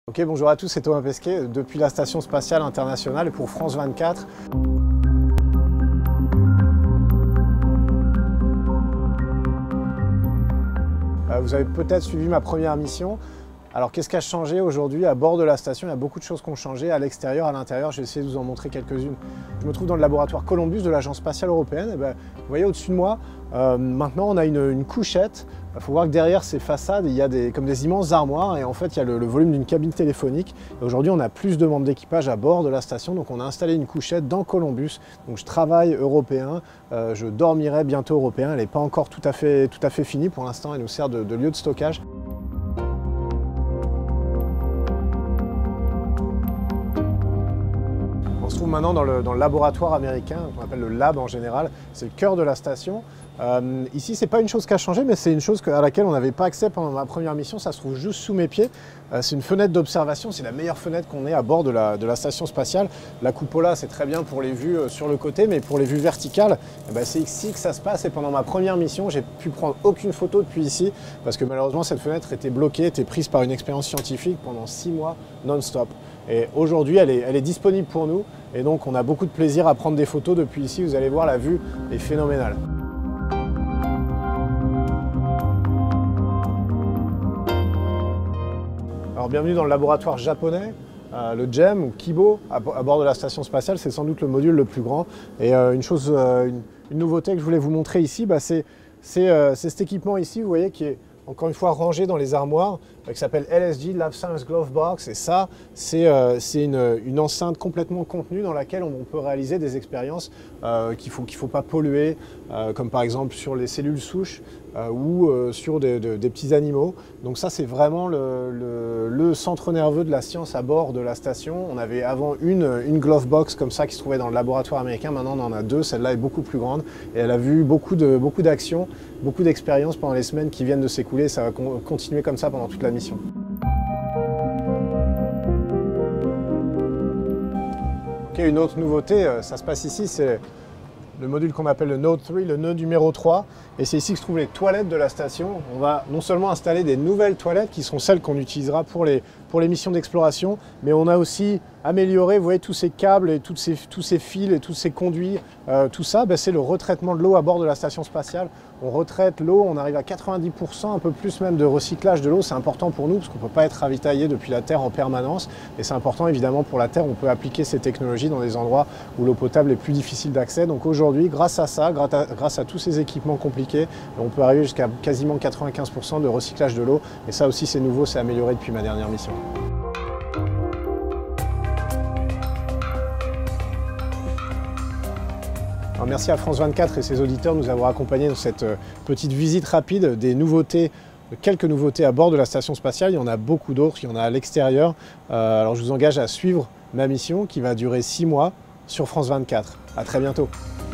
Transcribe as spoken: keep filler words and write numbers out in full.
Ok, bonjour à tous, c'est Thomas Pesquet depuis la Station Spatiale Internationale pour France vingt-quatre. Vous avez peut-être suivi ma première mission. Alors qu'est-ce qui a changé aujourd'hui à bord de la station? Il y a beaucoup de choses qui ont changé à l'extérieur, à l'intérieur. Je vais essayer de vous en montrer quelques-unes. Je me trouve dans le laboratoire Columbus de l'Agence spatiale européenne. Et bien, vous voyez au-dessus de moi, euh, maintenant on a une, une couchette. Il faut voir que derrière ces façades, il y a des, comme des immenses armoires et en fait il y a le, le volume d'une cabine téléphonique. Aujourd'hui on a plus de membres d'équipage à bord de la station, donc on a installé une couchette dans Columbus. Donc je travaille européen, euh, je dormirai bientôt européen. Elle n'est pas encore tout à fait, tout à fait finie pour l'instant, elle nous sert de, de lieu de stockage. On se trouve maintenant dans le, dans le laboratoire américain, qu'on appelle le lab en général. C'est le cœur de la station. Euh, ici, ce n'est pas une chose qui a changé, mais c'est une chose à laquelle on n'avait pas accès pendant ma première mission. Ça se trouve juste sous mes pieds. Euh, c'est une fenêtre d'observation. C'est la meilleure fenêtre qu'on ait à bord de la, de la station spatiale. La cupola, c'est très bien pour les vues sur le côté, mais pour les vues verticales, eh ben, c'est ici que ça se passe. Et pendant ma première mission, j'ai pu prendre aucune photo depuis ici, parce que malheureusement, cette fenêtre était bloquée, était prise par une expérience scientifique pendant six mois non-stop. Et aujourd'hui, elle est, elle est disponible pour nous. Et donc, on a beaucoup de plaisir à prendre des photos depuis ici. Vous allez voir, la vue est phénoménale. Alors, bienvenue dans le laboratoire japonais, euh, le J E M ou Kibo, à, à bord de la station spatiale. C'est sans doute le module le plus grand. Et euh, une chose, euh, une, une nouveauté que je voulais vous montrer ici, bah, c'est euh, cet équipement ici, vous voyez, qui est encore une fois rangé dans les armoires, euh, qui s'appelle L S G, Lab Science Glove Box. Et ça, c'est euh, une, une enceinte complètement contenue dans laquelle on, on peut réaliser des expériences euh, qu'il ne faut, qu'il faut pas polluer, euh, comme par exemple sur les cellules souches euh, ou euh, sur des, de, des petits animaux. Donc ça, c'est vraiment le, le, le centre nerveux de la science à bord de la station. On avait avant une, une glove box comme ça qui se trouvait dans le laboratoire américain. Maintenant, on en a deux. Celle-là est beaucoup plus grande et elle a vu beaucoup de, beaucoup d'actions, beaucoup d'expériences pendant les semaines qui viennent de s'écouler. Ça va con continuer comme ça pendant toute la mission. Ok, une autre nouveauté, ça se passe ici, c'est le module qu'on appelle le Node trois, le nœud numéro trois. Et c'est ici que se trouvent les toilettes de la station. On va non seulement installer des nouvelles toilettes qui seront celles qu'on utilisera pour les, pour les missions d'exploration, mais on a aussi amélioré, vous voyez, tous ces câbles et toutes ces, tous ces fils et tous ces conduits. Euh, tout ça, ben, c'est le retraitement de l'eau à bord de la station spatiale. On retraite l'eau, on arrive à quatre-vingt-dix pour cent, un peu plus même de recyclage de l'eau. C'est important pour nous parce qu'on ne peut pas être ravitaillé depuis la Terre en permanence. Et c'est important évidemment pour la Terre, on peut appliquer ces technologies dans des endroits où l'eau potable est plus difficile d'accès. Donc aujourd'hui, grâce à ça, grâce à, grâce à tous ces équipements compliqués, on peut arriver jusqu'à quasiment quatre-vingt-quinze pour cent de recyclage de l'eau. Et ça aussi c'est nouveau, c'est amélioré depuis ma dernière mission. Alors merci à France vingt-quatre et ses auditeurs de nous avoir accompagnés dans cette petite visite rapide des nouveautés, quelques nouveautés à bord de la station spatiale. Il y en a beaucoup d'autres, il y en a à l'extérieur. Euh, alors je vous engage à suivre ma mission qui va durer six mois sur France vingt-quatre. À très bientôt.